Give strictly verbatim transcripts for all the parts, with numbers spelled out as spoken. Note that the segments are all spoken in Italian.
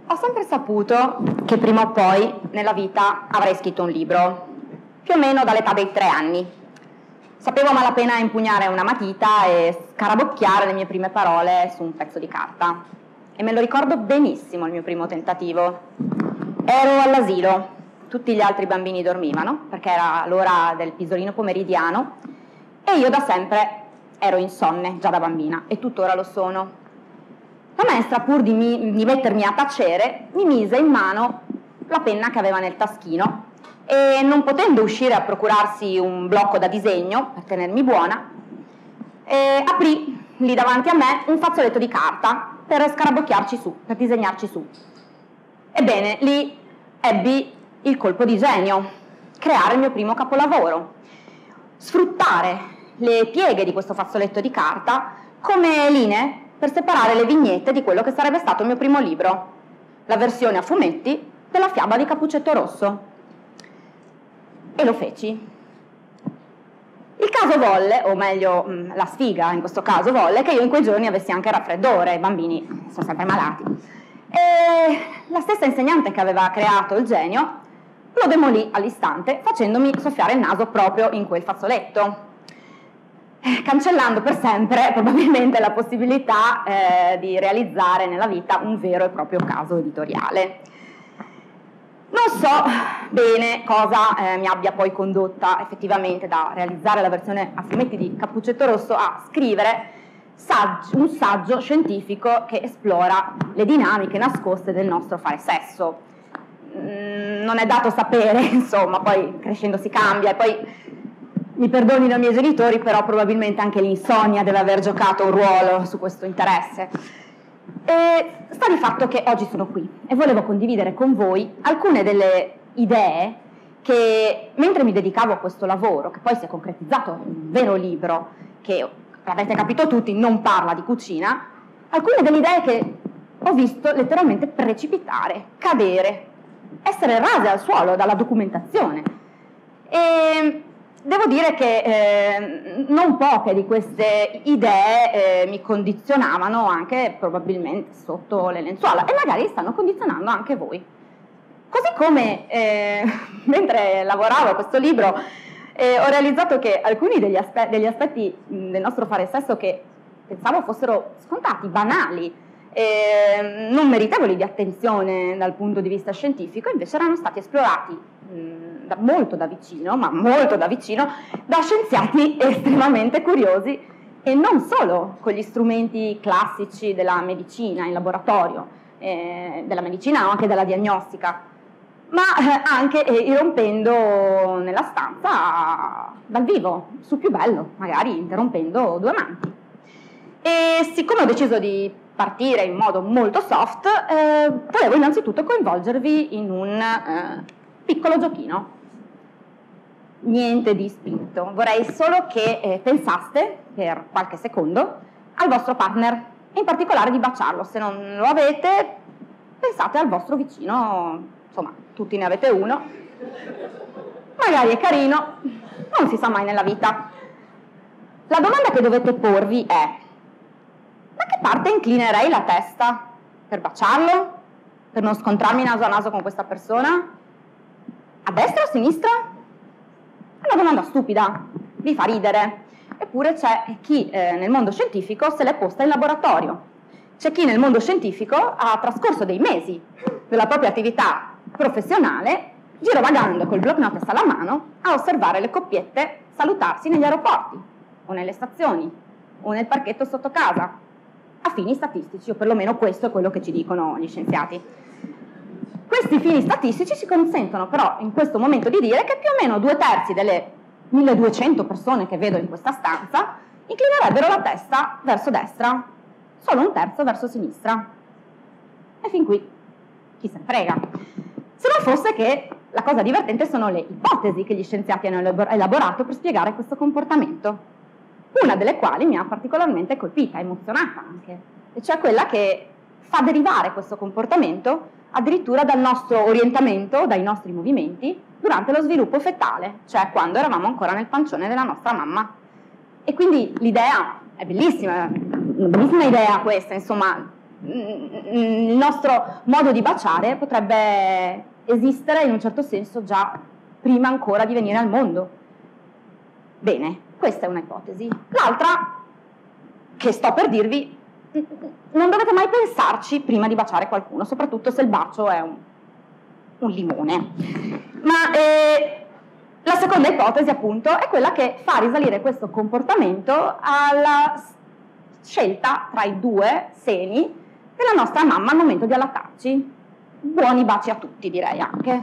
Ho sempre saputo che prima o poi nella vita avrei scritto un libro, più o meno dall'età dei tre anni. Sapevo a malapena impugnare una matita e scarabocchiare le mie prime parole su un pezzo di carta. E me lo ricordo benissimo il mio primo tentativo. Ero all'asilo, tutti gli altri bambini dormivano, perché era l'ora del pisolino pomeridiano, e io da sempre ero insonne, già da bambina, e tuttora lo sono. La maestra, pur di, mi, di mettermi a tacere, mi mise in mano la penna che aveva nel taschino e, non potendo uscire a procurarsi un blocco da disegno per tenermi buona, eh, aprì lì davanti a me un fazzoletto di carta per scarabocchiarci su, per disegnarci su. Ebbene, lì ebbi il colpo di genio, creare il mio primo capolavoro, sfruttare le pieghe di questo fazzoletto di carta come linee per separare le vignette di quello che sarebbe stato il mio primo libro, la versione a fumetti della fiaba di Cappuccetto Rosso. E lo feci. Il caso volle, o meglio la sfiga in questo caso volle, che io in quei giorni avessi anche raffreddore, i bambini sono sempre malati. E la stessa insegnante che aveva creato il genio lo demolì all'istante facendomi soffiare il naso proprio in quel fazzoletto, cancellando per sempre probabilmente la possibilità eh, di realizzare nella vita un vero e proprio caso editoriale. Non so bene cosa eh, mi abbia poi condotta effettivamente da realizzare la versione a fumetti di Cappuccetto Rosso a scrivere saggio, un saggio scientifico che esplora le dinamiche nascoste del nostro fare sesso. Mm, non è dato sapere, insomma, poi crescendo si cambia e poi mi perdonino i miei genitori, però probabilmente anche l'insonnia deve aver giocato un ruolo su questo interesse. E sta di fatto che oggi sono qui e volevo condividere con voi alcune delle idee che, mentre mi dedicavo a questo lavoro, che poi si è concretizzato in un vero libro, che avete capito tutti, non parla di cucina, alcune delle idee che ho visto letteralmente precipitare, cadere, essere rase al suolo dalla documentazione. E devo dire che eh, non poche di queste idee eh, mi condizionavano anche probabilmente sotto le lenzuola e magari stanno condizionando anche voi. Così come eh, mentre lavoravo a questo libro eh, ho realizzato che alcuni degli, aspe- degli aspetti mh, del nostro fare sesso che pensavo fossero scontati, banali, eh, non meritevoli di attenzione dal punto di vista scientifico, invece erano stati esplorati mh, da, molto da vicino, ma molto da vicino, da scienziati estremamente curiosi e non solo con gli strumenti classici della medicina in laboratorio, eh, della medicina o anche della diagnostica, ma eh, anche eh, irrompendo nella stanza dal vivo, sul più bello, magari interrompendo due amanti. E siccome ho deciso di partire in modo molto soft, eh, volevo innanzitutto coinvolgervi in un eh, piccolo giochino. Niente di spinto, vorrei solo che eh, pensaste per qualche secondo al vostro partner, in particolare di baciarlo. Se non lo avete, pensate al vostro vicino, insomma, tutti ne avete uno, magari è carino, non si sa mai nella vita. La domanda che dovete porvi è: da che parte inclinerei la testa per baciarlo? Per non scontrarmi naso a naso con questa persona? A destra o a sinistra? È una domanda stupida, vi fa ridere. Eppure c'è chi eh, nel mondo scientifico se l'è posta in laboratorio. C'è chi nel mondo scientifico ha trascorso dei mesi della propria attività professionale girovagando col block notes alla mano a osservare le coppiette salutarsi negli aeroporti o nelle stazioni o nel parchetto sotto casa a fini statistici, o perlomeno questo è quello che ci dicono gli scienziati. Questi fini statistici ci consentono però in questo momento di dire che più o meno due terzi delle milleduecento persone che vedo in questa stanza inclinerebbero la testa verso destra, solo un terzo verso sinistra. E fin qui chi se ne frega. Se non fosse che la cosa divertente sono le ipotesi che gli scienziati hanno elaborato per spiegare questo comportamento, una delle quali mi ha particolarmente colpita, emozionata anche, e cioè quella che fa derivare questo comportamento addirittura dal nostro orientamento, dai nostri movimenti, durante lo sviluppo fetale, cioè quando eravamo ancora nel pancione della nostra mamma. E quindi l'idea è bellissima, una bellissima idea questa, insomma, il nostro modo di baciare potrebbe esistere in un certo senso già prima ancora di venire al mondo. Bene, questa è una ipotesi. L'altra, che sto per dirvi, non dovete mai pensarci prima di baciare qualcuno, soprattutto se il bacio è un, un limone. Ma eh, la seconda ipotesi, appunto, è quella che fa risalire questo comportamento alla scelta tra i due seni della nostra mamma al momento di allattarci. Buoni baci a tutti, direi anche.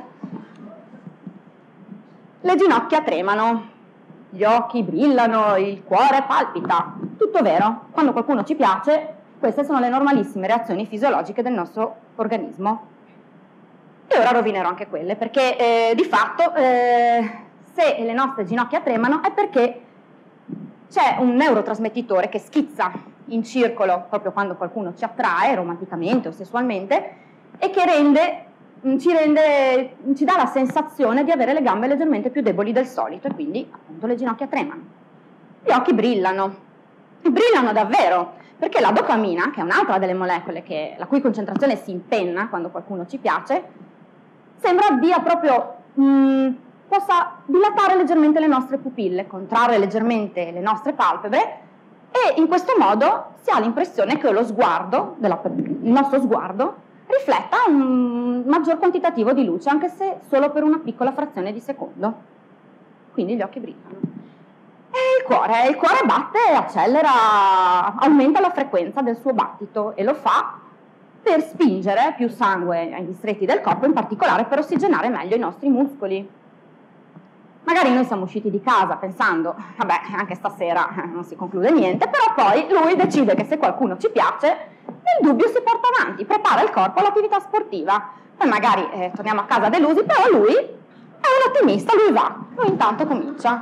Le ginocchia tremano, gli occhi brillano, il cuore palpita. Tutto vero, quando qualcuno ci piace, queste sono le normalissime reazioni fisiologiche del nostro organismo. E ora rovinerò anche quelle, perché eh, di fatto eh, se le nostre ginocchia tremano è perché c'è un neurotrasmettitore che schizza in circolo proprio quando qualcuno ci attrae romanticamente o sessualmente e che rende, ci, rende, ci dà la sensazione di avere le gambe leggermente più deboli del solito e quindi appunto le ginocchia tremano. Gli occhi brillano, brillano davvero, perché la dopamina, che è un'altra delle molecole che, la cui concentrazione si impenna quando qualcuno ci piace, sembra dia proprio, mh, possa dilatare leggermente le nostre pupille, contrarre leggermente le nostre palpebre e in questo modo si ha l'impressione che lo sguardo, della, il nostro sguardo, rifletta un maggior quantitativo di luce, anche se solo per una piccola frazione di secondo. Quindi gli occhi brillano. E il cuore, il cuore batte, accelera, aumenta la frequenza del suo battito e lo fa per spingere più sangue ai distretti del corpo, in particolare per ossigenare meglio i nostri muscoli. Magari noi siamo usciti di casa pensando, vabbè, anche stasera non si conclude niente, però poi lui decide che se qualcuno ci piace, nel dubbio si porta avanti, prepara il corpo all'attività sportiva. Poi magari eh, torniamo a casa delusi, però lui è un ottimista, lui va, lui intanto comincia.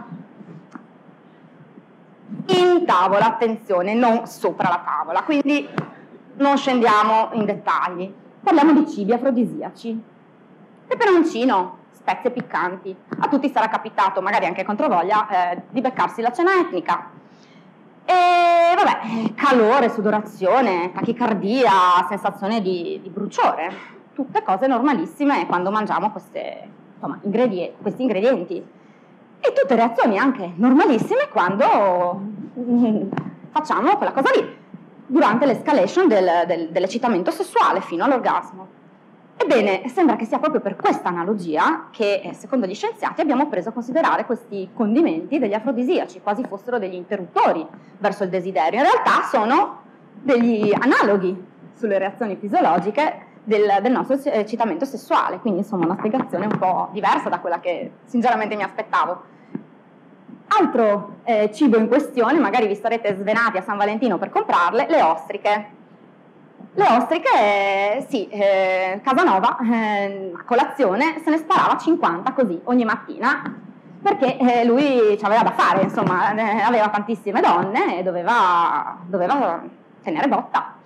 In tavola, attenzione, non sopra la tavola, quindi non scendiamo in dettagli. Parliamo di cibi afrodisiaci. Peperoncino, spezie piccanti. A tutti sarà capitato, magari anche contro voglia, eh, di beccarsi la cena etnica. E vabbè, calore, sudorazione, tachicardia, sensazione di, di bruciore. Tutte cose normalissime quando mangiamo queste, insomma, ingredienti, questi ingredienti. E tutte reazioni anche normalissime quando mm, facciamo quella cosa lì, durante l'escalation del, del, dell'eccitamento sessuale fino all'orgasmo. Ebbene, sembra che sia proprio per questa analogia che, eh, secondo gli scienziati, abbiamo preso a considerare questi condimenti degli afrodisiaci, quasi fossero degli interruttori verso il desiderio. In realtà sono degli analoghi sulle reazioni fisiologiche del, del nostro eccitamento sessuale, quindi insomma una spiegazione un po' diversa da quella che sinceramente mi aspettavo. Altro eh, cibo in questione, magari vi sarete svenati a San Valentino per comprarle, le ostriche. Le ostriche, eh, sì, eh, Casanova eh, a colazione se ne sparava cinquanta così ogni mattina, perché eh, lui ci aveva da fare, insomma, eh, aveva tantissime donne e doveva, doveva tenere botta.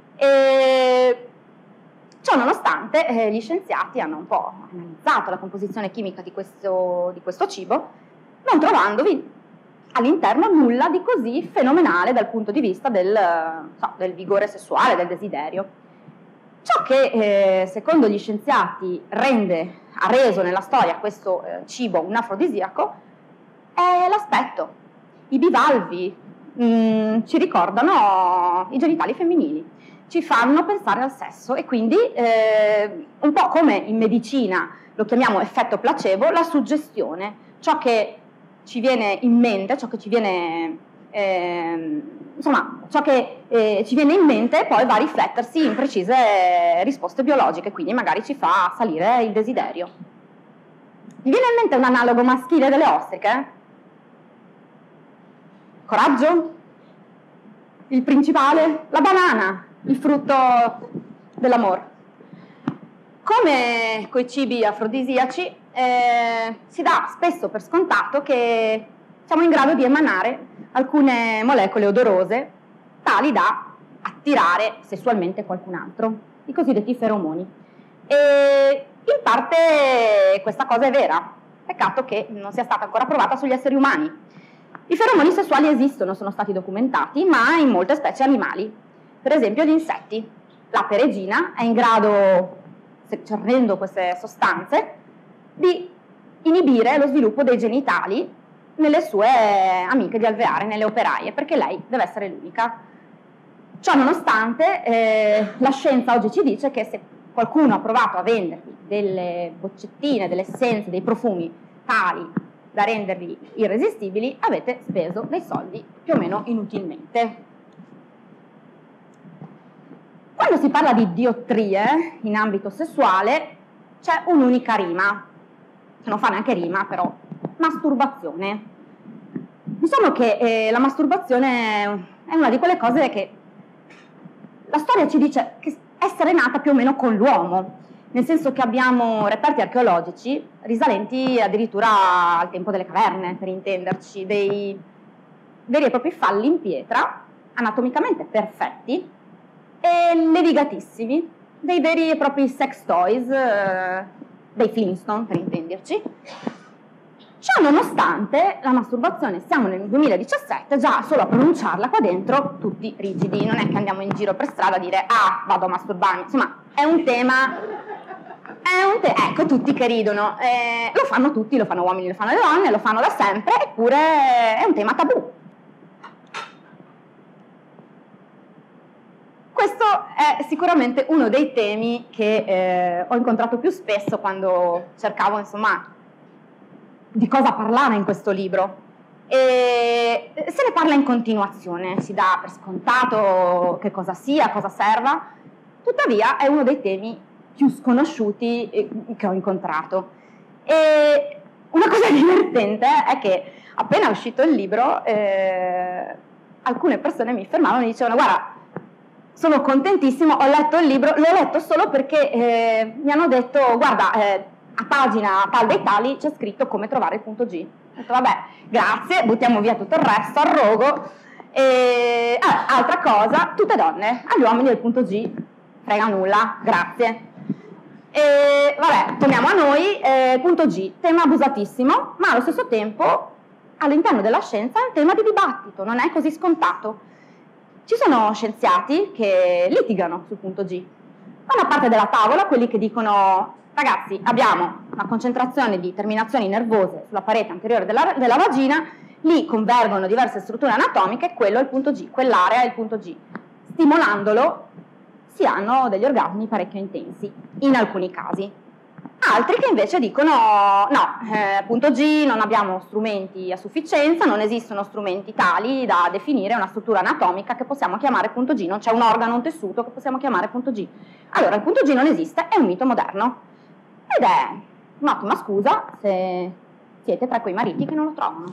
E ciò nonostante, eh, gli scienziati hanno un po' analizzato la composizione chimica di questo, di questo cibo, non trovandovi all'interno nulla di così fenomenale dal punto di vista del, so, del vigore sessuale, del desiderio. Ciò che, eh, secondo gli scienziati, rende, ha reso nella storia questo eh, cibo un afrodisiaco è l'aspetto. I bivalvi mh, ci ricordano i genitali femminili, ci fanno pensare al sesso e quindi eh, un po' come in medicina lo chiamiamo effetto placebo, la suggestione, ciò che ci viene in mente, ciò che ci viene, eh, insomma, ciò che eh, ci viene in mente poi va a riflettersi in precise risposte biologiche, quindi magari ci fa salire il desiderio. Vi viene in mente un analogo maschile delle ostriche? Coraggio? Il principale? La banana, il frutto dell'amore. Come coi cibi afrodisiaci, eh, si dà spesso per scontato che siamo in grado di emanare alcune molecole odorose tali da attirare sessualmente qualcun altro, i cosiddetti feromoni. E in parte questa cosa è vera, peccato che non sia stata ancora provata sugli esseri umani. I feromoni sessuali esistono, sono stati documentati, ma in molte specie animali, per esempio gli insetti. la peregina è in grado, cernendo queste sostanze, di inibire lo sviluppo dei genitali nelle sue amiche di alveare, nelle operaie, perché lei deve essere l'unica. Ciò nonostante, eh, la scienza oggi ci dice che se qualcuno ha provato a vendervi delle boccettine, delle essenze, dei profumi tali da rendervi irresistibili, avete speso dei soldi più o meno inutilmente. Quando si parla di diottrie in ambito sessuale c'è un'unica rima, che non fa neanche rima però, masturbazione. Diciamo che eh, la masturbazione è una di quelle cose che la storia ci dice che essere nata più o meno con l'uomo, nel senso che abbiamo reperti archeologici risalenti addirittura al tempo delle caverne, per intenderci, dei veri e propri falli in pietra, anatomicamente perfetti e levigatissimi, dei veri e propri sex toys, eh, dei Flintstone, per intenderci. Ciò nonostante, la masturbazione, siamo nel duemiladiciassette, già solo a pronunciarla qua dentro tutti rigidi, non è che andiamo in giro per strada a dire ah, vado a masturbarmi, insomma, è un tema, è un te ecco, tutti che ridono, eh, lo fanno tutti, lo fanno uomini, lo fanno le donne, lo fanno da sempre, eppure è un tema tabù. Questo è sicuramente uno dei temi che eh, ho incontrato più spesso quando cercavo, insomma, di cosa parlare in questo libro. E se ne parla in continuazione, si dà per scontato che cosa sia, cosa serva, tuttavia è uno dei temi più sconosciuti che ho incontrato. E una cosa divertente è che appena è uscito il libro, eh, alcune persone mi fermavano e mi dicevano guarda, sono contentissimo, ho letto il libro, l'ho letto solo perché eh, mi hanno detto, guarda, eh, a pagina tal dei tali c'è scritto come trovare il punto G. Ho detto, vabbè, grazie, buttiamo via tutto il resto, arrogo. E, ah, altra cosa, tutte donne, agli uomini del punto G, frega nulla, grazie. E, vabbè, torniamo a noi, eh, punto G, tema abusatissimo, ma allo stesso tempo all'interno della scienza è un tema di dibattito, non è così scontato. Ci sono scienziati che litigano sul punto G. Da una parte della tavola quelli che dicono ragazzi abbiamo una concentrazione di terminazioni nervose sulla parete anteriore della, della vagina, lì convergono diverse strutture anatomiche, quello è il punto G, quell'area è il punto G. Stimolandolo si hanno degli orgasmi parecchio intensi, in alcuni casi. Altri che invece dicono no, eh, punto G, non abbiamo strumenti a sufficienza, non esistono strumenti tali da definire una struttura anatomica che possiamo chiamare punto G, non c'è un organo, un tessuto che possiamo chiamare punto G. Allora il punto G non esiste, è un mito moderno ed è un'ottima scusa se siete tra quei mariti che non lo trovano.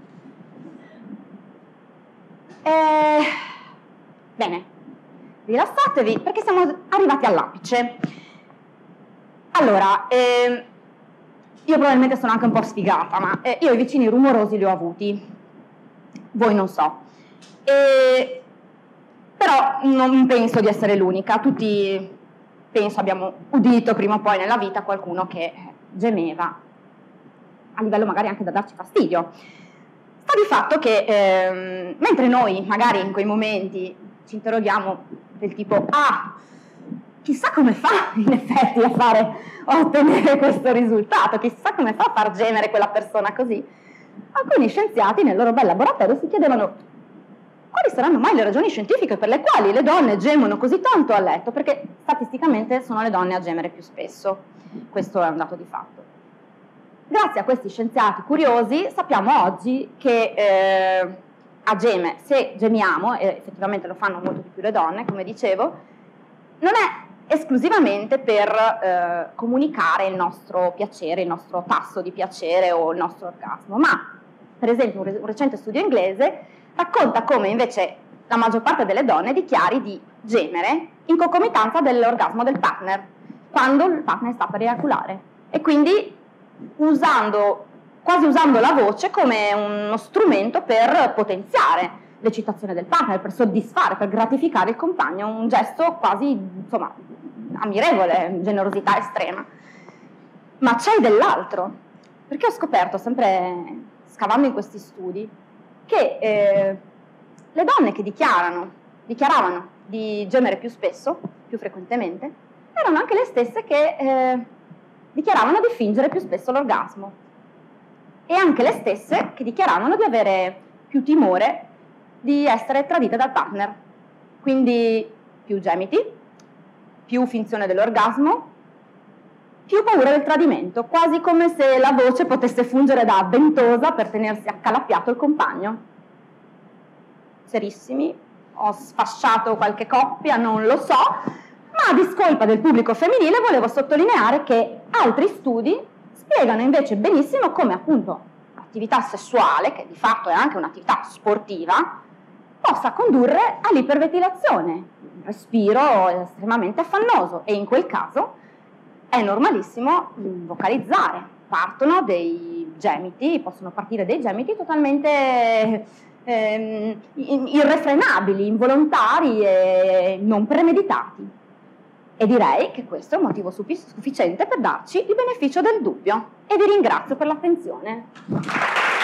E... Bene, rilassatevi perché siamo arrivati all'apice. Allora, eh, io probabilmente sono anche un po' sfigata, ma eh, io i vicini rumorosi li ho avuti, voi non so. E, però non penso di essere l'unica, tutti penso abbiamo udito prima o poi nella vita qualcuno che gemeva, a livello magari anche da darci fastidio. Sta di fatto che eh, mentre noi magari in quei momenti ci interroghiamo del tipo ah, chissà come fa in effetti a fare, a ottenere questo risultato, chissà come fa a far gemere quella persona così. Alcuni scienziati nel loro bel laboratorio si chiedevano quali saranno mai le ragioni scientifiche per le quali le donne gemono così tanto a letto, perché statisticamente sono le donne a gemere più spesso, questo è un dato di fatto. Grazie a questi scienziati curiosi sappiamo oggi che eh, a geme, se gemiamo, e effettivamente lo fanno molto di più le donne, come dicevo, non è esclusivamente per eh, comunicare il nostro piacere, il nostro tasso di piacere o il nostro orgasmo, ma per esempio un, re un recente studio inglese racconta come invece la maggior parte delle donne dichiari di gemere in concomitanza dell'orgasmo del partner, quando il partner sta per ejaculare, e quindi usando, quasi usando la voce come uno strumento per potenziare l'eccitazione del partner, per soddisfare, per gratificare il compagno, un gesto quasi, insomma, ammirevole, generosità estrema. Ma c'è dell'altro, perché ho scoperto, sempre scavando in questi studi, che eh, le donne che dichiarano dichiaravano di gemere più spesso, più frequentemente, erano anche le stesse che eh, dichiaravano di fingere più spesso l'orgasmo, e anche le stesse che dichiaravano di avere più timore di essere tradite dal partner. Quindi più gemiti, più finzione dell'orgasmo, più paura del tradimento, quasi come se la voce potesse fungere da ventosa per tenersi accalappiato il compagno. Serissimi, ho sfasciato qualche coppia, non lo so, ma a discolpa del pubblico femminile volevo sottolineare che altri studi spiegano invece benissimo come appunto l'attività sessuale, che di fatto è anche un'attività sportiva, possa condurre all'iperventilazione. Il respiro è estremamente affannoso e in quel caso è normalissimo vocalizzare. Partono dei gemiti, possono partire dei gemiti totalmente eh, irrefrenabili, involontari e non premeditati. E direi che questo è un motivo sufficiente per darci il beneficio del dubbio. E vi ringrazio per l'attenzione.